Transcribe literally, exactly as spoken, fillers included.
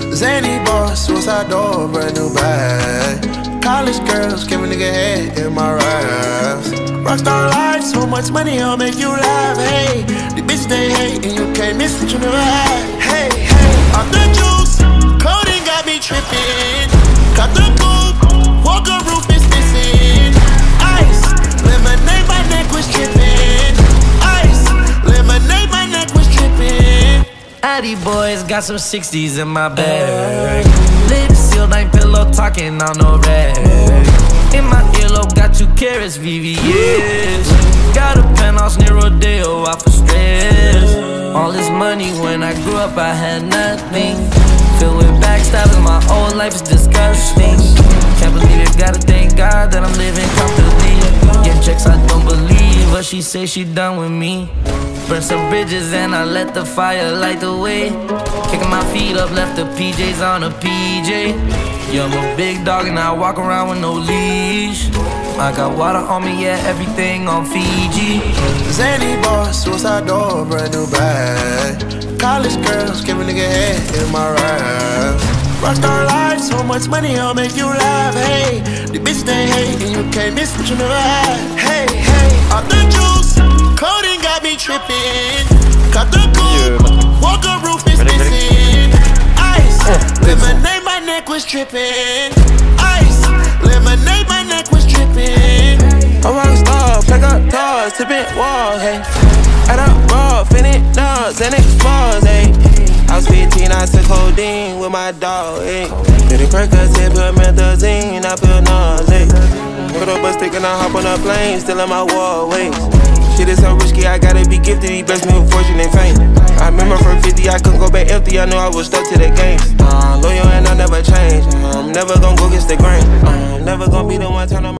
Zany boss, suicide door, brand new bag. College girls, give a nigga head in my raps. Rockstar life, so much money, I'll make you laugh. Hey, the bitch they hate, and you can't miss what you never had. Hey, hey, off the juice, coding got me tripping. Cut the coupe, walker roof is missing. Ice, lemonade, my neck was tripping. Ice, lemonade, my neck was tripping. Addy boys got some sixties in my bag. Lips sealed, ain't pillow talking on no rag. In my earlobe got two carats, V V S. Got a penthouse near Rodeo, out for stress. All this money when I grew up I had nothing. Filled with backstabbing, my whole life is disgusting. Can't believe it, gotta thank God that I'm living comfortably. Getting checks I don't believe, but she say she done with me. Burn some bridges and I let the fire light the way. Kicking my feet up, left the P Js on a P J. Yeah, I'm a big dog and I walk around with no leash. I got water on me, yeah, everything on Fiji. Zany boss, suicide door, brand new bag. College girls, give a nigga head in my raps. Rockstar life, so much money, I'll make you laugh. Hey, the bitch they hate, and you can't miss what you never had. Hey, hey, off the juice, coding got me tripping. Cut the coupe, walker roof is missing. Ice, lemonade, my neck was tripping. Ice, lemonade, my neck was tripping. I'm a rockstar, pack up doors, tipping walls, hey. Add up raw, finish dogs, and expose, hey. I was fifteen, I took codeine with my dog, hey. Did it crack us, put methazine, I feel nauseous. Put up a stick and I hop on a plane, still in my wallways. Shit is so risky, I gotta be gifted, he blessed me with fortune and fame. I remember from fifty, I couldn't go back empty, I knew I was stuck to the game. Uh, loyal and I never change, I'm never gonna go against the grain. I'm never gonna be the one turn on my